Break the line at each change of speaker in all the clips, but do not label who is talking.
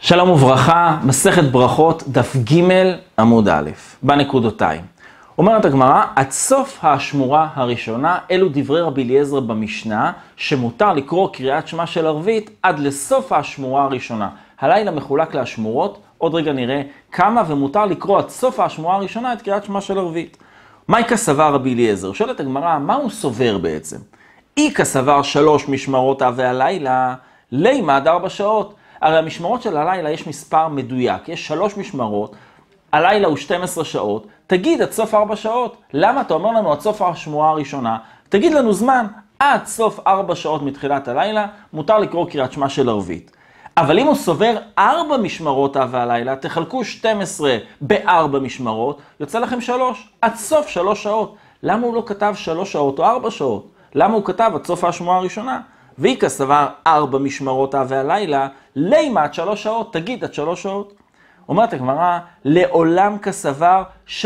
שלום וברכה, מסכת ברכות, דף ג' עמוד א', בנקודותיים. אומרת הגמרא, עד סוף האשמורה הראשונה, אלו דברי רבי אליעזר במשנה, שמותר לקרוא קריאת שמע של ערבית עד לסוף האשמורה הראשונה. הלילה מחולק לאשמורות, עוד רגע נראה כמה, ומותר לקרוא עד סוף האשמורה הראשונה את קריאת שמע של ערבית. מהי סבר רבי אליעזר? שואלת הגמרא, מה הוא סובר בעצם? איכא סבר 3 משמרות והלילה, לימה עד 4 שעות. הרי המשמרות של הלילה יש מספר מדויק, יש 3 משמרות, הלילה הוא 12 שעות, תגיד עד סוף 4 שעות. למה אתה אומר לנו עד סוף האשמורה הראשונה? תגיד לנו זמן, עד סוף 4 שעות מתחילת הלילה, מותר לקרוא קריאת שמע של ערבית. אבל אם הוא סובר 4 משמרות והלילה, תחלקו 12 ב4 משמרות, יוצא לכם 3, עד סוף 3 שעות. למה הוא לא כתב 3 שעות או 4 שעות? למה הוא כתב עד סוף האשמורה הראשונה? ואיכא סבר 4 משמרות והלילה, לימה עד 3 שעות, תגיד עד 3 שעות. אומרת הגמרא, לעולם כסבר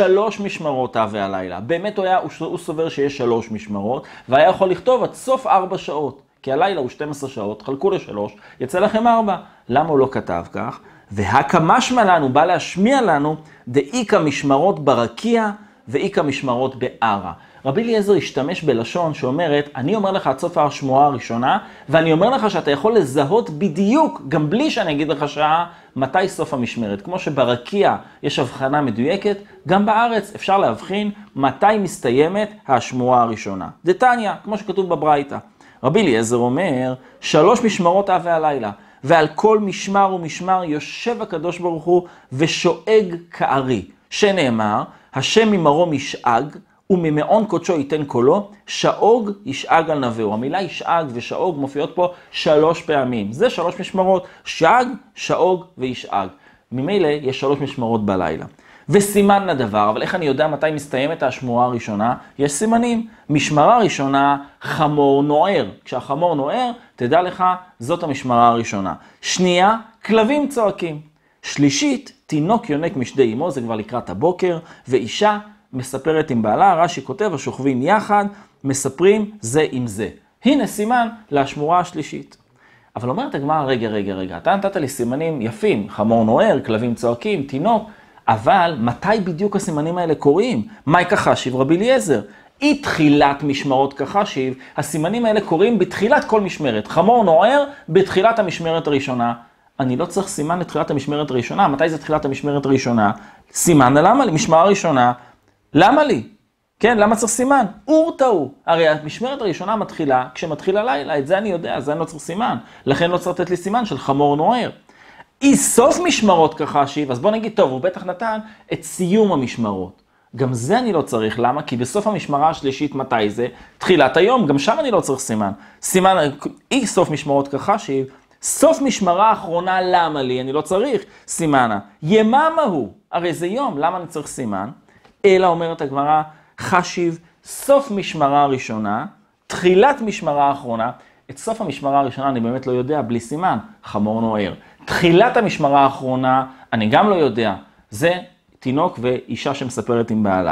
3 משמרות והלילה. באמת הוא סובר שיש 3 משמרות, והיה יכול לכתוב עד סוף 4 שעות. כי הלילה הוא 12 שעות, חלקו ל3, יצא לכם 4. למה הוא לא כתב כך? והכא משמע לנו, בא להשמיע לנו, דאיכא משמרות ברקיע ואיכא משמרות בערה. רבי אליעזר השתמש בלשון שאומרת, אני אומר לך עד סוף האשמורה הראשונה, ואני אומר לך שאתה יכול לזהות בדיוק, גם בלי שאני אגיד לך שעה, מתי סוף המשמרת. כמו שברקיע יש הבחנה מדויקת, גם בארץ אפשר להבחין מתי מסתיימת האשמורה הראשונה. דתניא, כמו שכתוב בברייתא. רבי אליעזר אומר, 3 משמרות והלילה, ועל כל משמר ומשמר יושב הקדוש ברוך הוא ושואג כארי, שנאמר, השם ממרום ישאג, וממעון קודשו ייתן קולו, שאוג ישאג על נבאו. המילה ישאג ושאוג מופיעות פה 3 פעמים. זה 3 משמרות, שאג, שאוג וישאג. ממילא יש 3 משמרות בלילה. וסימן לדבר, אבל איך אני יודע מתי מסתיימת האשמורה הראשונה? יש סימנים. משמרה ראשונה, חמור נוער. כשהחמור נוער, תדע לך, זאת המשמרה הראשונה. שנייה, כלבים צועקים. שלישית, תינוק יונק משדי אמו, זה כבר לקראת הבוקר, ואישה מספרת עם בעלה, רש"י כותב, השוכבים יחד, מספרים זה עם זה. הנה סימן לאשמורה השלישית. אבל אומרת הגמרא, רגע, אתה נתת לי סימנים יפים, חמור נוער, כלבים צועקים, תינוק, אבל מתי בדיוק הסימנים האלה קורים? מהי כחשיב רבי אליעזר? אי תחילת משמרות כחשיב, הסימנים האלה קורים בתחילת כל משמרת. חמור נוער בתחילת המשמרת הראשונה. אני לא צריך סימן לתחילת המשמרת הראשונה. מתי זה תחילת המשמרת הראשונה? סימן למה לי? משמרה ראשונה. למה לי? כן, למה צריך סימן? אורתאו. הרי המשמרת הראשונה מתחילה כשמתחיל הלילה. את זה אני יודע, אז אני לא צריך סימן. לכן לא צריך לתת לי סימן של חמור נוער. אי סוף משמרות כחשיב, אז בוא נגיד, טוב, הוא בטח נתן את סיום המשמרות. גם זה אני לא צריך, למה? כי בסוף המשמרה השלישית מתי זה? תחילת היום, גם שם אני לא צריך סימן. סימן, אי סוף משמרות כחשיב, סוף משמרה האחרונה, למה לי? אני לא צריך סימנה. יממה הוא, הרי זה יום, למה אני צריך סימן? אלא אומרת הגמרא, חשיב, סוף משמרה הראשונה, תחילת משמרה האחרונה, את סוף המשמרה הראשונה אני באמת לא יודע, בלי סימן, חמור נוער. תחילת המשמרה האחרונה, אני גם לא יודע, זה תינוק ואישה שמספרת עם בעלה.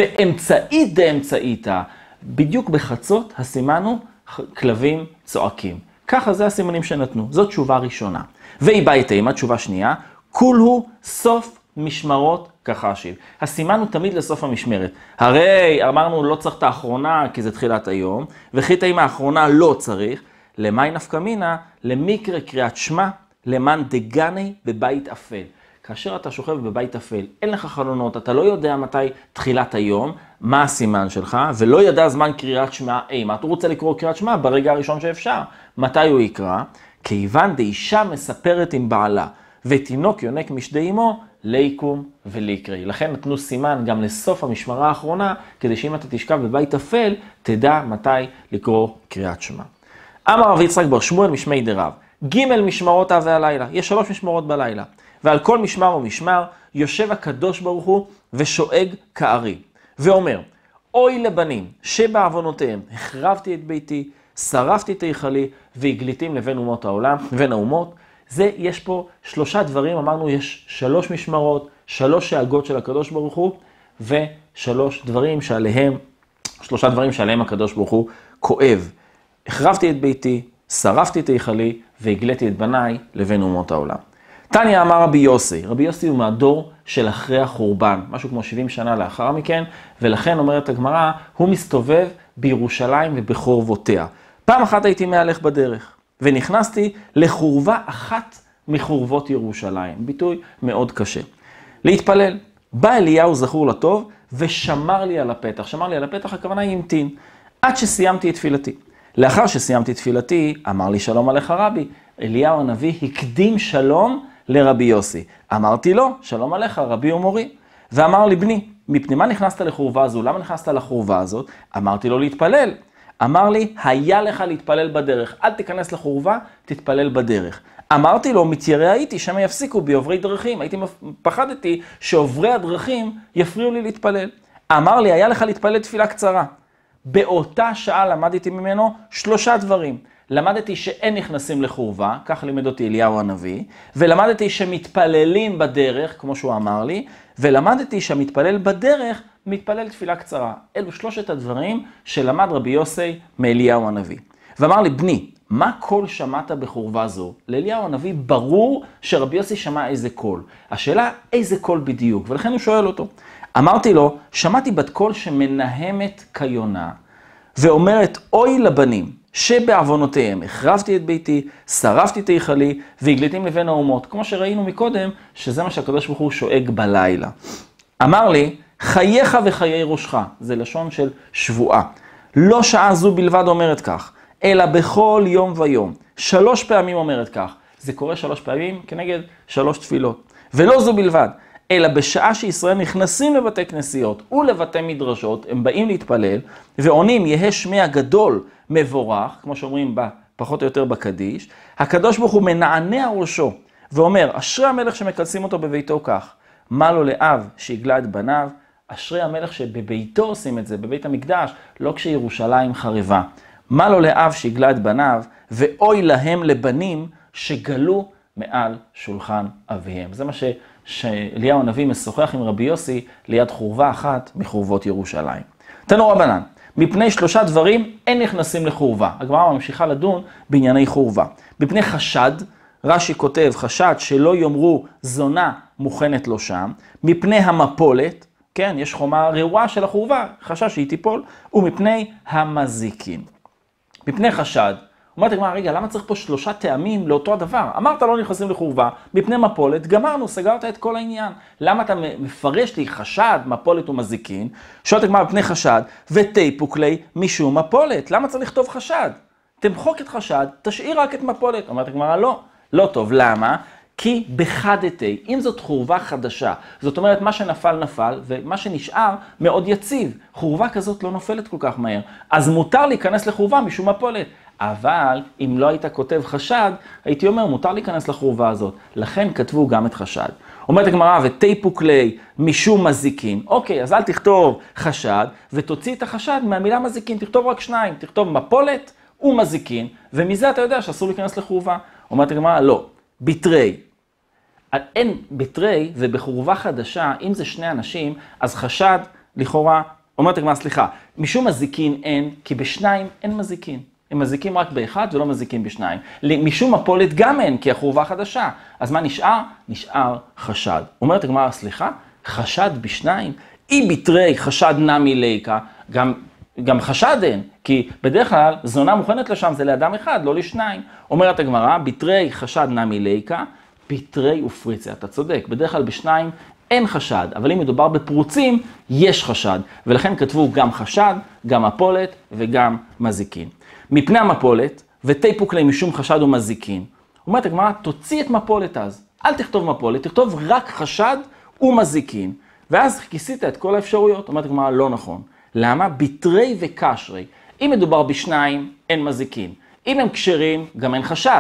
ואמצעית דאמצעיתא, בדיוק בחצות הסימן הוא כלבים צועקים. ככה זה הסימנים שנתנו, זאת תשובה ראשונה. והיא באה איתה, תשובה שנייה, כולהו סוף משמרות כחשיב. הסימן הוא תמיד לסוף המשמרת. הרי אמרנו לא צריך את האחרונה כי זה תחילת היום, וכי תאים האחרונה לא צריך. למאי נפקא מינה? למקרה קריאת שמע, למען דגני בבית אפל. כאשר אתה שוכב בבית אפל, אין לך חלונות, אתה לא יודע מתי תחילת היום, מה הסימן שלך, ולא ידע זמן קריאת שמע, מה אתה רוצה לקרוא קריאת שמע? ברגע הראשון שאפשר. מתי הוא יקרא? כיוון דאישה מספרת עם בעלה, ותינוק יונק משדי אמו, ליקום וליקרי. לכן נתנו סימן גם לסוף המשמרה האחרונה, כדי שאם אתה תשכב בבית אפל, תדע מתי לקרוא קריאת שמע. אמר רבי יצחק בר שמואל משמי דרב, ג' משמרות והלילה, יש 3 משמרות בלילה, ועל כל משמר ומשמר יושב הקדוש ברוך הוא ושואג כארי, ואומר, אוי לבנים שבעוונותיהם החרבתי את ביתי, שרפתי את היכלי, והגליתים לבין אומות העולם, לבין האומות. זה, יש פה 3 דברים, אמרנו יש 3 משמרות, 3 שאגות של הקדוש ברוך הוא, ו3 דברים שעליהם, 3 דברים שעליהם הקדוש ברוך הוא כואב. החרבתי את ביתי, שרפתי את היכלי, והגליתי את בניי לבין אומות העולם. תניא אמר רבי יוסי, רבי יוסי הוא מהדור של אחרי החורבן, משהו כמו 70 שנה לאחר מכן, ולכן אומרת הגמרא, הוא מסתובב בירושלים ובחורבותיה. פעם אחת הייתי מהלך בדרך, ונכנסתי לחורבה אחת מחורבות ירושלים, ביטוי מאוד קשה. להתפלל, בא אליהו זכור לטוב, ושמר לי על הפתח. שמר לי על הפתח, הכוונה היא המתין, עד שסיימתי את תפילתי. לאחר שסיימתי את תפילתי, אמר לי שלום עליך רבי. אליהו הנביא הקדים שלום לרבי יוסי. אמרתי לו, שלום עליך רבי ומורי. ואמר לי, בני, מפני מה נכנסת לחורבה הזו? למה נכנסת לחורבה הזאת? אמרתי לו להתפלל. אמר לי, היה לך להתפלל בדרך. אל תיכנס לחורבה, תתפלל בדרך. אמרתי לו, מתיירא הייתי, שמא יפסיקו בי עוברי דרכים. פחדתי שעוברי הדרכים יפריעו לי להתפלל. אמר לי, היה לך להתפלל תפילה קצרה. באותה שעה למדתי ממנו 3 דברים. למדתי שאין נכנסים לחורבה, כך לימד אותי אליהו הנביא, ולמדתי שמתפללים בדרך, כמו שהוא אמר לי, ולמדתי שהמתפלל בדרך מתפלל תפילה קצרה. אלו 3 הדברים שלמד רבי יוסי מאליהו הנביא. ואמר לי, בני, מה קול שמעת בחורבה זו? לאליהו הנביא ברור שרבי יוסי שמע איזה קול. השאלה, איזה קול בדיוק? ולכן הוא שואל אותו. אמרתי לו, שמעתי בת קול שמנהמת כיונה, ואומרת, אוי לבנים, שבעוונותיהם החרבתי את ביתי, שרפתי את היכלי, והגליתים לבין האומות. כמו שראינו מקודם, שזה מה שהקדוש ברוך הוא שואג בלילה. אמר לי, חייך וחיי ראשך, זה לשון של שבועה. לא שעה זו בלבד אומרת כך, אלא בכל יום ויום. 3 פעמים אומרת כך. זה קורה 3 פעמים כנגד 3 תפילות. ולא זו בלבד, אלא בשעה שישראל נכנסים לבתי כנסיות ולבתי מדרשות, הם באים להתפלל, ועונים יהא שמי הגדול מבורך, כמו שאומרים פחות או יותר בקדיש, הקדוש ברוך הוא מנענע ראשו, ואומר, אשרי המלך שמקלסים אותו בביתו כך, מה לו לאב שיגלה את בניו, אשרי המלך שבביתו עושים את זה, בבית המקדש, לא כשירושלים חרבה. מה לו לאב שיגלה את בניו, ואוי להם לבנים שגלו מעל שולחן אביהם. זה מה שאליהו הנביא משוחח עם רבי יוסי ליד חורבה אחת מחורבות ירושלים. תנו רבנן, מפני 3 דברים אין נכנסים לחורבה. הגמרא ממשיכה לדון בענייני חורבה. מפני חשד, רש"י כותב חשד שלא יאמרו זונה מוכנת לו שם, מפני המפולת, כן, יש חומה רעועה של החורבה, חשש שהיא תיפול, ומפני המזיקין. מפני חשד, אומרת הגמרא, רגע, למה צריך פה 3 טעמים לאותו הדבר? אמרת לא נכנסים לחורבה, מפני מפולת, גמרנו, סגרת את כל העניין. למה אתה מפרש לי חשד, מפולת ומזיקין? שואלת הגמרא מפני חשד, ותיפוק לי משום מפולת. למה צריך לכתוב חשד? תמחוק את חשד, תשאיר רק את מפולת. אומרת הגמרא, לא, לא טוב. למה? כי בחדתי, אם זאת חורבה חדשה, זאת אומרת מה שנפל נפל, ומה שנשאר מאוד יציב. חורבה כזאת לא נופלת כל כך מהר. אז מותר להיכנס לחורבה משום מפולת. אבל אם לא היית כותב חשד, הייתי אומר, מותר להיכנס לחורבה הזאת. לכן כתבו גם את חשד. אומרת הגמרא, ותיפוק לי משום מזיקין. אוקיי, אז אל תכתוב חשד, ותוציא את החשד מהמילה מזיקין. תכתוב רק 2, תכתוב מפולת ומזיקין, ומזה אתה יודע שאסור להיכנס לחורבה. אומרת הגמרא, לא, בתרי. אין בתרי, ובחורבה חדשה, אם זה 2 אנשים, אז חשד לכאורה, אומרת הגמרא, סליחה, משום מזיקין אין, כי ב2 אין מזיקין. הם מזיקים רק ב1 ולא מזיקים ב2. משום מפולת גם אין, כי החורבה חדשה. אז מה נשאר? נשאר חשד. אומרת הגמרא, סליחה, חשד ב2? אי בתרי חשד נמי ליקה, גם חשד אין, כי בדרך כלל זונה מוכנת לשם זה לאדם אחד, לא ל2. אומרת הגמרא, בתרי חשד נמי ליקה, בתרי ופריצה. אתה צודק, בדרך כלל ב2 אין חשד, אבל אם מדובר בפרוצים, יש חשד. ולכן כתבו גם חשד, גם מפולת וגם מזיקין. מפני המפולת, ותיפוק לי משום חשד ומזיקין. אומרת הגמרא, תוציא את מפולת אז. אל תכתוב מפולת, תכתוב רק חשד ומזיקין. ואז כיסית את כל האפשרויות. אומרת הגמרא, לא נכון. למה? בתרי וקשרי. אם מדובר ב2, אין מזיקין. אם הם כשרים, גם אין חשד.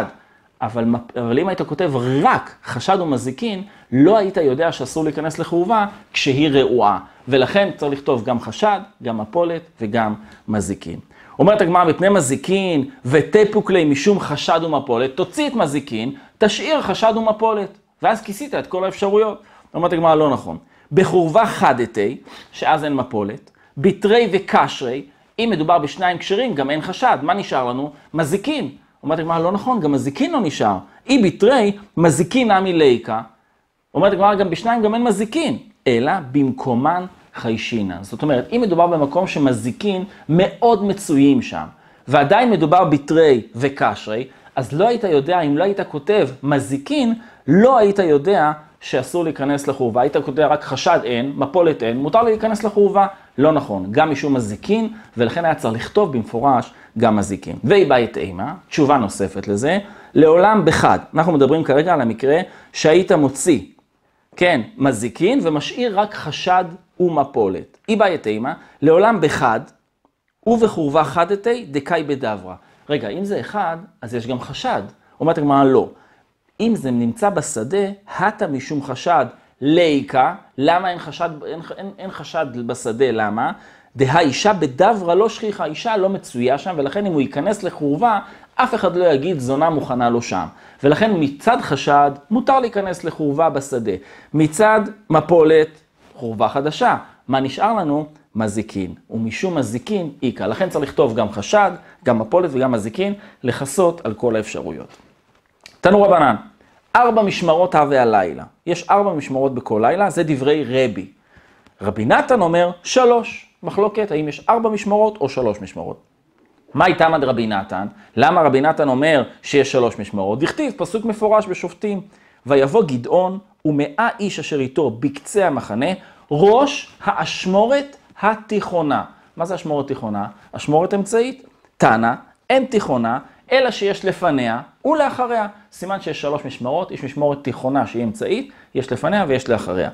אבל אם היית כותב רק חשד ומזיקין, לא היית יודע שאסור להיכנס לחורבה כשהיא רעועה. ולכן צריך לכתוב גם חשד, גם מפולת וגם מזיקין. אומרת הגמרא, מפני מזיקין ותיפוק לי משום חשד ומפולת, תוציא את מזיקין, תשאיר חשד ומפולת. ואז כיסית את כל האפשרויות. אומרת הגמרא, לא נכון. בחורבה חדתי, שאז אין מפולת, בתרי וקשרי, אם מדובר ב2 כשרים, גם אין חשד. מה נשאר לנו? מזיקין. אומרת הגמרא, לא נכון, גם מזיקין לא נשאר. אי בתרי מזיקין נמי ליקה. אומרת הגמרא גם בשניים גם אין מזיקין, אלא במקומן חיישינן. זאת אומרת, אם מדובר במקום שמזיקין מאוד מצויים שם, ועדיין מדובר בתרי וקשרי, אז לא היית יודע, אם לא היית כותב מזיקין, לא היית יודע שאסור להיכנס לחורבה. היית כותב רק חשד אין, מפולת אין, מותר לי להיכנס לחורבה. לא נכון, גם משום מזיקין, ולכן היה צריך לכתוב במפורש גם מזיקין. והיא בית אימה, תשובה נוספת לזה, לעולם בחד. אנחנו מדברים כרגע על המקרה שהיית מוציא, כן, מזיקין, ומשאיר רק חשד ומפולת. היא בית אימה, לעולם בחד, ובחורבה חדתי דקאי בדברה. רגע, אם זה אחד, אז יש גם חשד. אומרת הגמרא לא. אם זה נמצא בשדה, הטה משום חשד ליקה. למה אין חשד בשדה? למה? דהאישה בדברה לא שכיחה, אישה לא מצויה שם, ולכן אם הוא ייכנס לחורבה, אף אחד לא יגיד זונה מוכנה לו שם. ולכן מצד חשד, מותר להיכנס לחורבה בשדה. מצד מפולת, חורבה חדשה. מה נשאר לנו? מזיקין. ומשום מזיקין, איקה. לכן צריך לכתוב גם חשד, גם מפולת וגם מזיקין, לחסות על כל האפשרויות. תנו רבנן, 4 משמרות הווה הלילה. יש 4 משמרות בכל לילה, זה דברי רבי. רבי נתן אומר 3. מחלוקת, האם יש 4 משמרות או 3 משמרות. מה איתם עד רבי נתן? למה רבי נתן אומר שיש 3 משמרות? דכתיב, פסוק מפורש בשופטים. ויבוא גדעון ו100 איש אשר איתו בקצה המחנה, ראש האשמורת התיכונה. מה זה אשמורת תיכונה? אשמורת אמצעית. תנא, אין תיכונה, אלא שיש לפניה ולאחריה. סימן שיש 3 משמרות, יש משמורת תיכונה שהיא אמצעית, יש לפניה ויש לאחריה.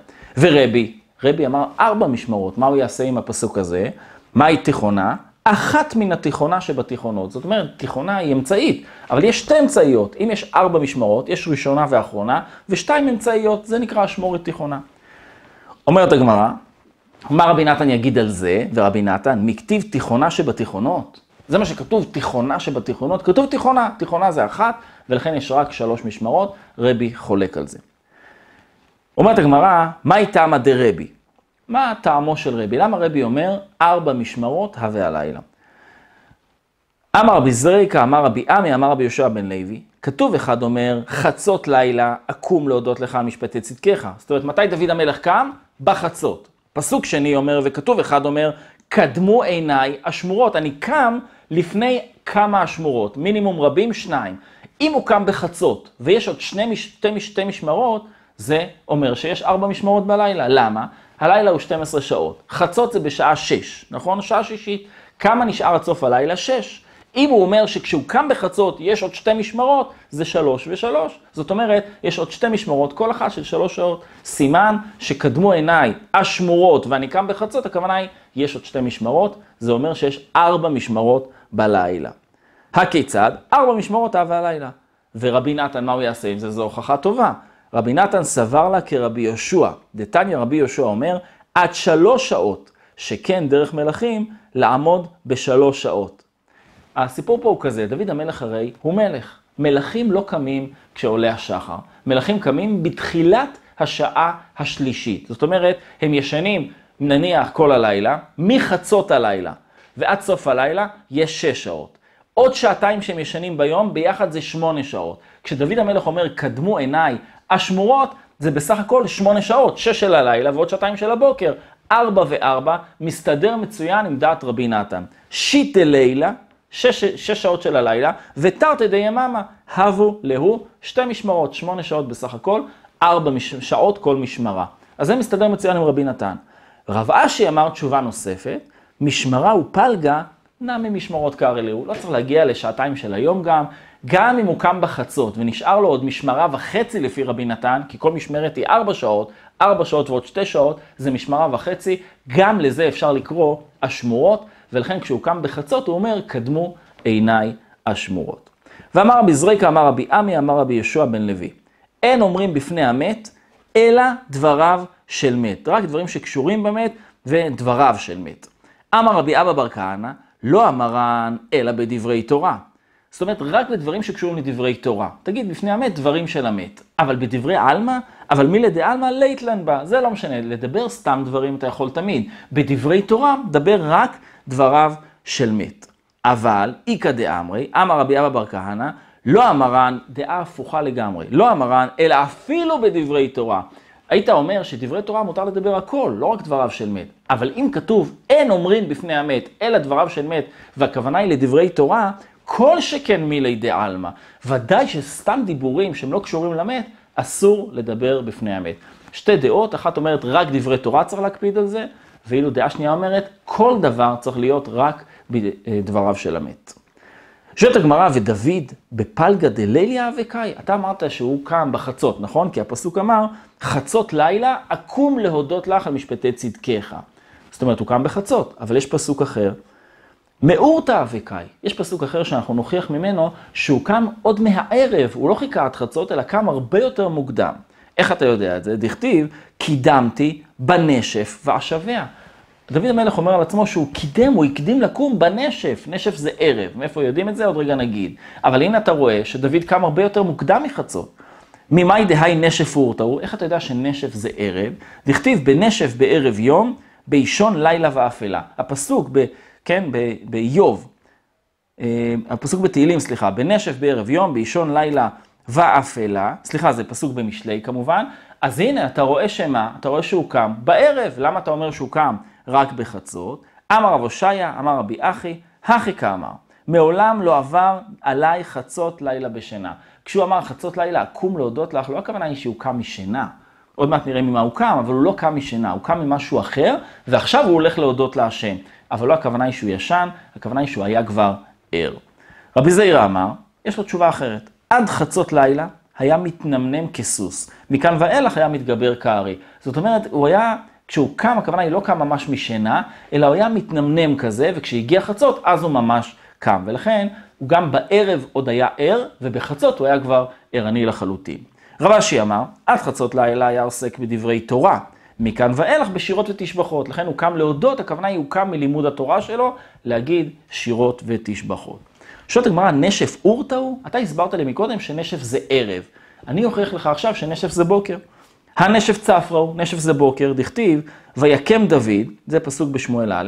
רבי אמר 4 משמרות, מה הוא יעשה עם הפסוק הזה? מהי תיכונה? אחת מן התיכונה שבתיכונות. זאת אומרת, תיכונה היא אמצעית, אבל יש 2 אמצעיות. אם יש 4 משמרות, יש ראשונה ואחרונה, ו2 אמצעיות, זה נקרא אשמורת תיכונה. אומרת הגמרא, מה רבי נתן יגיד על זה? ורבי נתן, מכתיב תיכונה שבתיכונות. זה מה שכתוב, תיכונה שבתיכונות. כתוב תיכונה, תיכונה זה 1, ולכן יש רק 3 משמרות, רבי חולק על זה. אומרת הגמרא, מהי טעמא דרבי? מה טעמו של רבי? למה רבי אומר 4 משמרות הווה הלילה? אמר רבי זריקה, אמר רבי עמי, אמר רבי יהושע בן לוי, כתוב אחד אומר, חצות לילה, אקום להודות לך על משפטי צדקך. זאת אומרת, מתי דוד המלך קם? בחצות. פסוק שני אומר, וכתוב אחד אומר, קדמו עיניי השמורות. אני קם לפני כמה השמורות, מינימום רבים 2. אם הוא קם בחצות ויש עוד 2 משמרות, זה אומר שיש 4 משמרות בלילה. למה? הלילה הוא 12 שעות. חצות זה בשעה 6, נכון? שעה שישית. כמה נשאר עד סוף הלילה? 6. אם הוא אומר שכשהוא קם בחצות יש עוד 2 משמרות, זה 3 ו3. זאת אומרת, יש עוד 2 משמרות, כל אחת של 3 שעות. סימן שקדמו עיניי השמורות ואני קם בחצות, הכוונה היא, יש עוד 2 משמרות, זה אומר שיש 4 משמרות בלילה. הכיצד? 4 משמרות הווה הלילה. ורבי נתן, מה הוא יעשה עם זה? זו הוכחה טובה. רבי נתן סבר לה כרבי יהושע. דתניא רבי יהושע אומר, עד 3 שעות, שכן דרך מלכים, לעמוד ב3 שעות. הסיפור פה הוא כזה, דוד המלך הרי הוא מלך. מלכים לא קמים כשעולה השחר. מלכים קמים בתחילת השעה השלישית. זאת אומרת, הם ישנים נניח כל הלילה, מחצות הלילה ועד סוף הלילה יש 6 שעות. עוד 2 שהם ישנים ביום, ביחד זה 8 שעות. כשדוד המלך אומר, קדמו עיניי השמורות, זה בסך הכל 8 שעות, 6 של הלילה ועוד 2 של הבוקר. 4 ו4 מסתדר מצוין עם דעת רבי נתן. שיטה לילה, 6 שעות של הלילה, ותרתי דיממה, הבו להו 2 משמרות, 8 שעות בסך הכל, 4 שעות כל משמרה. אז זה מסתדר מצוין עם רבי נתן. רב אשי אמר תשובה נוספת, משמרה ופלגה, נמי משמרות קרא להו. לא צריך להגיע ל2 של היום גם אם הוא קם בחצות ונשאר לו עוד משמרה וחצי לפי רבי נתן, כי כל משמרת היא 4 שעות, 4 שעות ועוד 2 שעות, זה משמרה וחצי, גם לזה אפשר לקרוא השמורות, ולכן כשהוא קם בחצות הוא אומר, קדמו עיניי השמורות. ואמר רבי זריקה, אמר רבי עמי, אמר רבי יהושע בן לוי, אין אומרים בפני המת, אלא דבריו של מת. רק דברים שקשורים במת ודבריו של מת. אמר רבי אבא בר כהנא, לא אמרן אלא בדברי תורה. זאת אומרת, רק בדברים שקשורים לדברי תורה. תגיד בפני המת דברים של המת. אבל בדברי אלמה, אבל מילי דעלמא ליתלן בה. זה לא משנה, לדבר סתם דברים אתה יכול תמיד. בדברי תורה, דבר רק דבריו של מת. אבל, איקא דאמרי, אמר רבי אבא בר כהנא, לא אמרן, דעה הפוכה לגמרי, לא אמרן, אלא אפילו בדברי תורה. היית אומר שדברי תורה מותר לדבר הכל, לא רק דבריו של מת. אבל אם כתוב, אין אומרים בפני המת, אלא דבריו של מת, והכוונה היא לדברי תורה, כל שכן מילי דעלמא. ודאי שסתם דיבורים שהם לא קשורים למת, אסור לדבר בפני המת. שתי דעות, אחת אומרת רק דברי תורה צריך להקפיד על זה, ואילו דעה שנייה אומרת, כל דבר צריך להיות רק בדבריו של המת. שואלת הגמרא, ודוד בפלגה דליליה אבקאי, אתה אמרת שהוא קם בחצות, נכון? כי הפסוק אמר, חצות לילה, אקום להודות לך על משפטי צדקך. זאת אומרת, הוא קם בחצות, אבל יש פסוק אחר, מאורתא אבקאי. יש פסוק אחר שאנחנו נוכיח ממנו שהוא קם עוד מהערב, הוא לא חיכה עד חצות, אלא קם הרבה יותר מוקדם. איך אתה יודע את זה? דכתיב, קידמתי בנשף ואשביה. דוד המלך אומר על עצמו שהוא קידם, הוא הקדים לקום בנשף. נשף זה ערב. מאיפה יודעים את זה? עוד רגע נגיד. אבל הנה אתה רואה שדוד קם הרבה יותר מוקדם מחצות. ממאי דהי נשף אורתאו? איך אתה יודע שנשף זה ערב? דכתיב בנשף בערב יום, באישון לילה ואפלה. הפסוק באיוב, הפסוק בתהילים, סליחה, בנשף בערב יום, באישון לילה ואפלה, סליחה, זה פסוק במשלי כמובן, אז הנה, אתה רואה שמה? אתה רואה שהוא קם בערב. למה אתה אומר שהוא קם רק בחצות? אמר רב הושעיה, אמר רבי אחי, הכי כאמר. מעולם לא עבר עליי חצות לילה בשינה. כשהוא אמר חצות לילה, אקום להודות לך, לא הכוונה היא שהוא קם משינה. עוד מעט נראה ממה הוא קם, אבל הוא לא קם משינה, הוא קם ממשהו אחר, ועכשיו הוא הולך להודות להשם. אבל לא הכוונה היא שהוא ישן, הכוונה היא שהוא היה כבר ער. רבי זעירא אמר, יש לו תשובה אחרת. עד חצות לילה היה מתנמנם כסוס. מכאן ואילך היה מתגבר כארי. זאת אומרת, הוא היה, כשהוא קם, הכוונה היא לא קם ממש משינה, אלא הוא היה מתנמנם כזה, וכשהגיע חצות, אז הוא ממש קם. ולכן, הוא גם בערב עוד היה ער, ובחצות הוא היה כבר ערני לחלוטין. רב אשי אמר, עד חצות לילה היה עוסק בדברי תורה. מכאן ואילך בשירות ותשבחות. לכן הוא קם להודות, הכוונה היא הוא קם מלימוד התורה שלו, להגיד שירות ותשבחות. שואלת הגמרא, נשף אורתאו? אתה הסברת לי מקודם שנשף זה ערב. אני אוכיח לך עכשיו שנשף זה בוקר. הנשף צפראו, נשף זה בוקר, דכתיב, ויקם דוד, זה פסוק בשמואל א',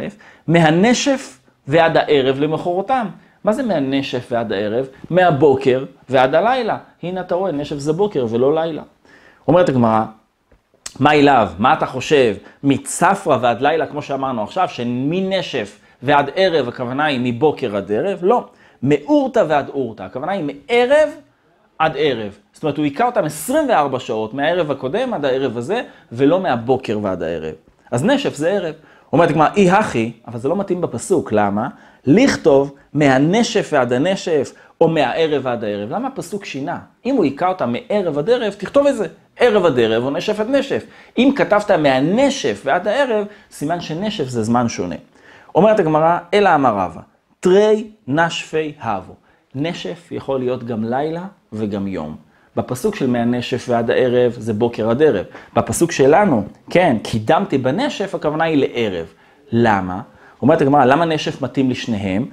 מהנשף ועד הערב למחרתם. מה זה מהנשף ועד הערב? מהבוקר ועד הלילה. הנה אתה רואה, נשף זה בוקר ולא לילה. אומרת הגמרא, מה אליו? מה אתה חושב? מצפרא ועד לילה, כמו שאמרנו עכשיו, שמנשף ועד ערב, הכוונה היא מבוקר עד ערב? לא. מאורתא ועד אורתא, הכוונה היא מערב עד ערב. זאת אומרת, הוא עיקר אותם 24 שעות, מהערב הקודם עד הערב הזה, ולא מהבוקר ועד הערב. אז נשף זה ערב. אומרת הגמרא, אי הכי, אבל זה לא מתאים בפסוק, למה? לכתוב מהנשף ועד הנשף, או מהערב ועד הערב. למה הפסוק שינה? אם הוא עיקר אותם מערב עד ערב, תכתוב את זה. ערב עד ערב או נשף עד נשף. אם כתבת מהנשף ועד הערב, סימן שנשף זה זמן שונה. אומרת הגמרא, אלא אמר רבא, תרי נשפי הבו. נשף יכול להיות גם לילה וגם יום. בפסוק של מהנשף ועד הערב זה בוקר עד ערב. בפסוק שלנו, כן, קידמתי בנשף, הכוונה היא לערב. למה? אומרת הגמרא, למה נשף מתאים לשניהם?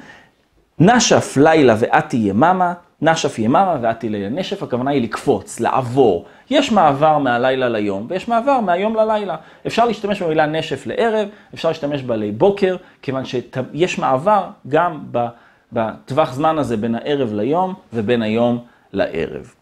נשף לילה ואתי יממה, נשף יממה ואתי לילה. נשף הכוונה היא לקפוץ, לעבור. יש מעבר מהלילה ליום, ויש מעבר מהיום ללילה. אפשר להשתמש במילה נשף לערב, אפשר להשתמש בה לבוקר, כיוון שיש מעבר גם בטווח זמן הזה בין הערב ליום ובין היום לערב.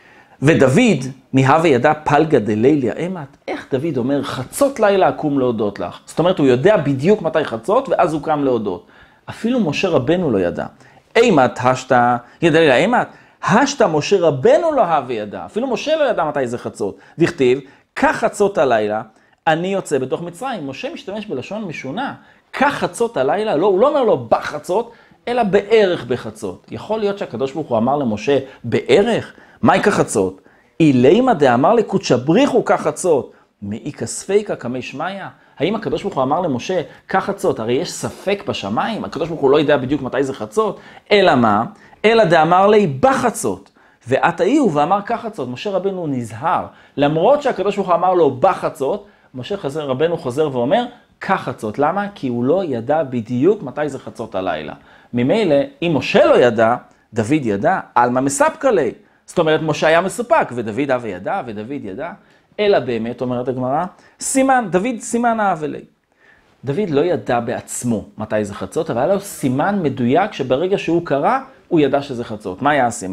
ודוד ניהה וידע פלגה דליליה אימת. איך דוד אומר חצות לילה אקום להודות לך? זאת אומרת, הוא יודע בדיוק מתי חצות ואז הוא קם להודות. אפילו משה רבנו לא ידע. אימת השתה, ידע לילה אימת, השתה משה רבנו לא הווה וידע. אפילו משה לא ידע מתי זה חצות. דכתיב, כך חצות הלילה, אני יוצא בתוך מצרים. משה משתמש בלשון משונה. כך חצות הלילה, לא, הוא לא אומר לו בחצות, אלא בערך בחצות. יכול להיות שהקדוש ברוך הוא אמר למשה בערך? מהי כחצות? אילימה דאמר לקודשא בריחו כחצות, מאי כספיקה כמי שמיא? האם הקדוש ברוך הוא אמר למשה כחצות? הרי יש ספק בשמיים, הקדוש ברוך הוא לא יודע בדיוק מתי זה חצות, אלא מה? אלא דאמר לי בחצות, ואת היו ואמר כחצות. משה רבנו נזהר, למרות שהקדוש ברוך הוא אמר לו בחצות, משה רבנו חוזר ואומר כחצות. למה? כי הוא לא ידע בדיוק מתי זה חצות הלילה. ממילא, אם משה לא ידע, דוד ידע, עלמא מספקא ליה. זאת אומרת, משה היה מסופק, ודוד הווה ידע, ודוד ידע, אלא באמת, אומרת הגמרא, סימן, דוד סימן הווה ליה. דוד לא ידע בעצמו מתי זה חצות, אבל היה לו סימן מדויק שברגע שהוא קרא, הוא ידע שזה חצות. מה היה הסימן?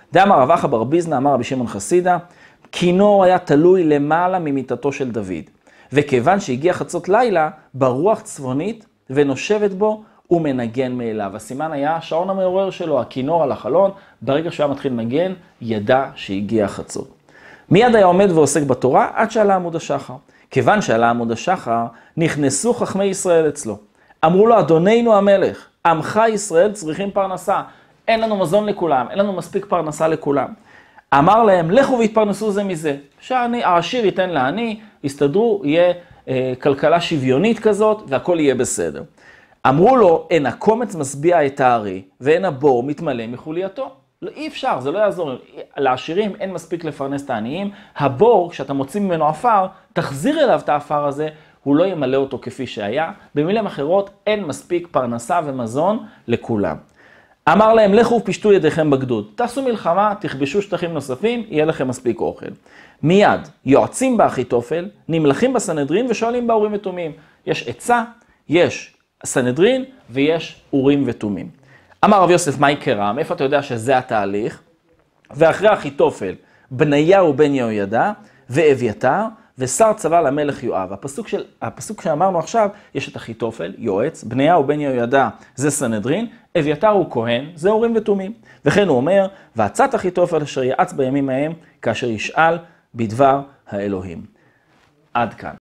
דאמר רב אחא בר ביזנא אמר רבי שמעון חסידה, כינור היה תלוי למעלה ממיטתו של דוד, וכיוון שהגיע חצות לילה, ברוח צפונית ונושבת בו ומנגן מאליו. הסימן היה השעון המעורר שלו, הכינור על החלון, ברגע שהוא היה מתחיל לנגן, ידע שהגיע חצות. מיד היה עומד ועוסק בתורה עד שעלה עמוד השחר. כיוון שעלה עמוד השחר, נכנסו חכמי ישראל אצלו. אמרו לו, אדוננו המלך, עמך ישראל צריכים פרנסה. אין לנו מזון לכולם, אין לנו מספיק פרנסה לכולם. אמר להם, לכו והתפרנסו זה מזה. שהעשיר ייתן לעני, יסתדרו, יהיה כלכלה שוויונית כזאת, והכל יהיה בסדר. אמרו לו, אין הקומץ משביע את הארי, ואין הבור מתמלא מחולייתו. לא, אי אפשר, זה לא יעזור. לעשירים אין מספיק לפרנס את העניים. הבור, כשאתה מוציא ממנו עפר, תחזיר אליו את העפר הזה, הוא לא ימלא אותו כפי שהיה. במילים אחרות, אין מספיק פרנסה ומזון לכולם. אמר להם, לכו ופשטו ידיכם בגדוד. תעשו מלחמה, תכבשו שטחים נוספים, יהיה לכם מספיק אוכל. מיד, יועצים באחיתופל, נמלכים בסנהדרין ושואלים באורים ותומים. יש עצה, יש סנהדרין ויש אורים ותומים. אמר רב יוסף, מה יקרה? מאיפה אתה יודע שזה התהליך? ואחרי אחיתופל, בניהו בן יהוידע ואביתר ושר צבא למלך יואב. הפסוק שאמרנו עכשיו, יש את אחיתופל, יועץ, בניהו בן יהוידע זה סנהדרין, אביתר הוא כהן, זה אורים ותומים. וכן הוא אומר, ועצת אחיתופל אשר יעץ בימים ההם כאשר ישאל בדבר האלוהים. עד כאן.